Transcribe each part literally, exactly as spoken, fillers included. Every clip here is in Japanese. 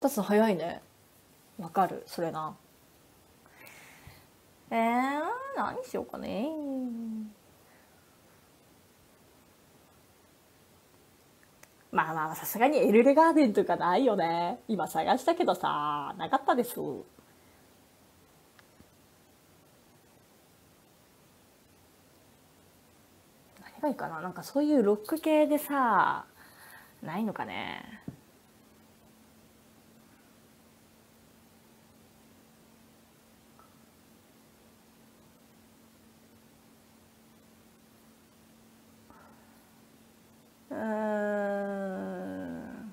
出すの早いね。わかる、それな。えー、何しようかね。まあまあ、さすがにエルレガーデンとかないよね。今探したけどさ、なかったです。何がいいかな。なんかそういうロック系でさ、ないのかね。うーん。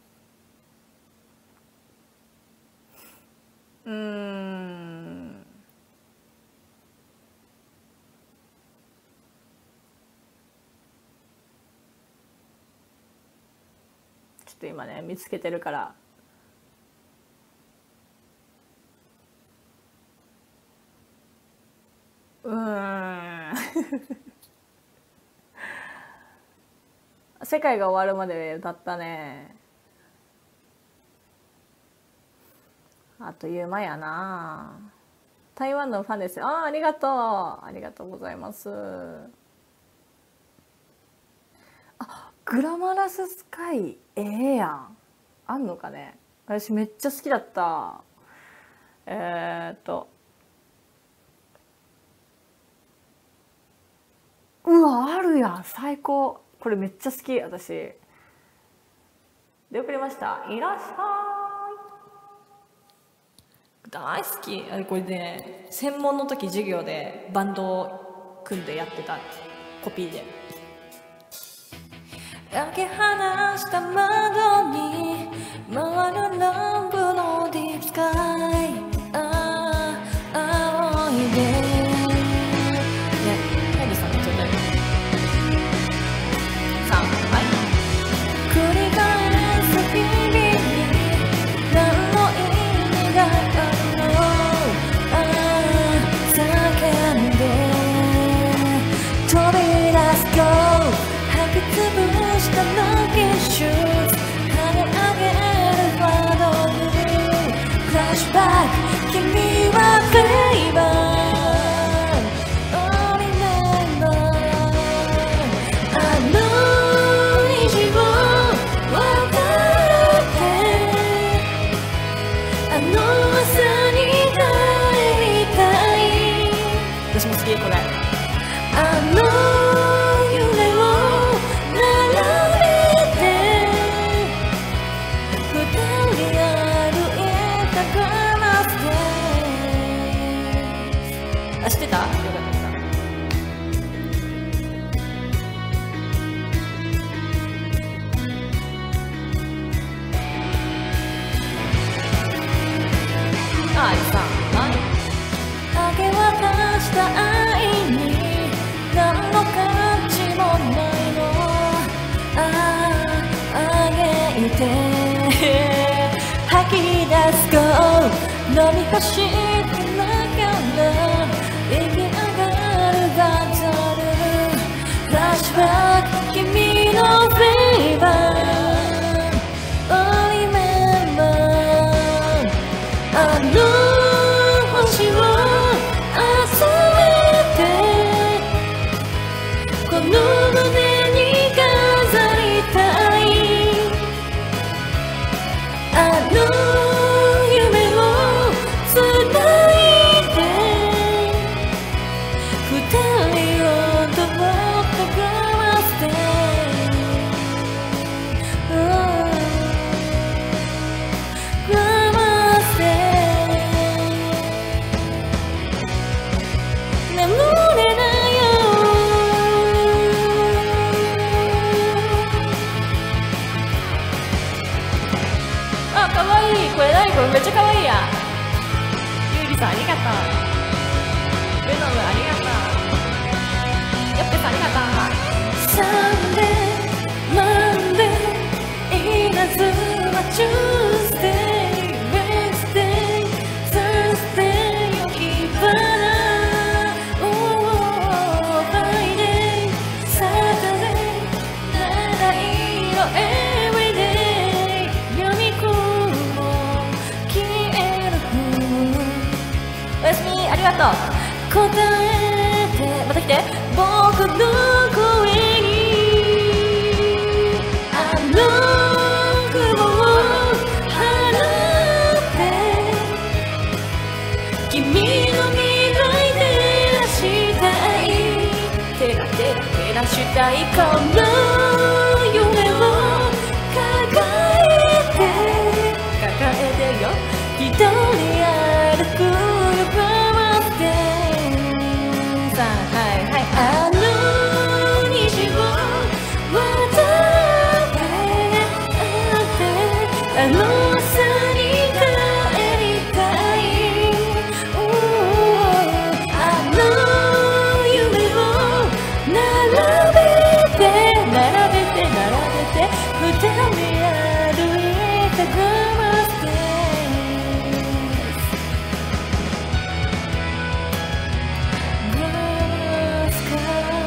うーん。ちょっと今ね、見つけてるから。うーん。世界が終わるまで歌ったね。あっという間やな。台湾のファンですよ。ああ、ありがとう。ありがとうございます。あ、グラマラススカイ、ええやん。あんのかね。私めっちゃ好きだった。えー、っと。うわ、あるやん。最高。これめっちゃ好き、私。出遅れました。いらっしゃい。大好き。あれこれね、専門の時授業でバンドを組んでやってた。コピーで。開け放した窓に回るランプのディープスカイ。ああ、青いで。ね、ヘビさんのちょうだい。さん、はい。繰り返す日々に何の意味があるの。ああ、叫んで飛び出すと吐きつぶしたラッキーシューズ跳ね上げるファドルフラッシュバック君はフレーバー Oh remember あの虹を渡ってあの朝に帰りたい。私も好きこれ。あの知ってた？よかった。あ、ありさん。明け渡した愛に何の価値もないの。ああ、あげて吐き出すと飲み干してながら息上がるバトルフラッシュバック君のフレーバー Oh remember あの星を集めてこの胸に飾りたい。あの夢をつないで二人をどうかグラマスでグラマスで眠れないよ。あ、かわいい。これ何？これめっちゃかわいいや。ゆうりさんありがとう。ルノムありがとう。よっぺさんありがとう。サンデー、マンデー、いなずはチュースデー、ウェンズデー、サースデー、よきばら、オーファイデー、サタデー、七色エブリデー、読み込もう。 がとう。答えてまた来て。僕の声にあの雲を払って君の未来照らしたい。照ら照ら照らしたいこの夢を抱えて抱えてよ一人歩くパワーでさあはいはいあの虹を渡ってあの朝に帰りたい。あの夢を並べて並べて並べて二人歩いたグラマラスデイグラマラススカ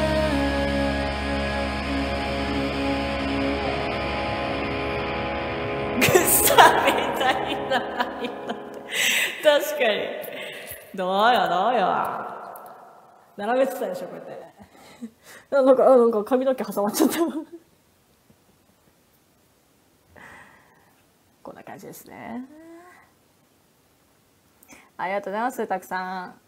イグッサみたいな確かにどうよどうよ並べてたでしょこうやってなんかなんか髪の毛挟まっちゃったこんな感じですね。ありがとうございます。たくさん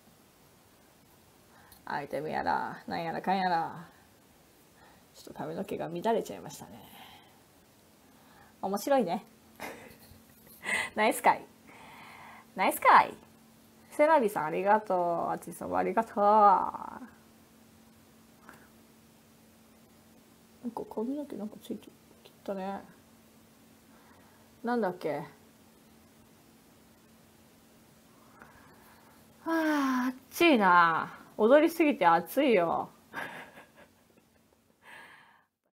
アイテムやらなんやらかんやらちょっと髪の毛が乱れちゃいましたね。面白いねナイスかいナイスかい。セラビさんありがとう。あちさんもありがとう。なんか髪の毛なんかついてきたね。なんだっけ。はあ、暑いな。踊りすぎて暑いよ。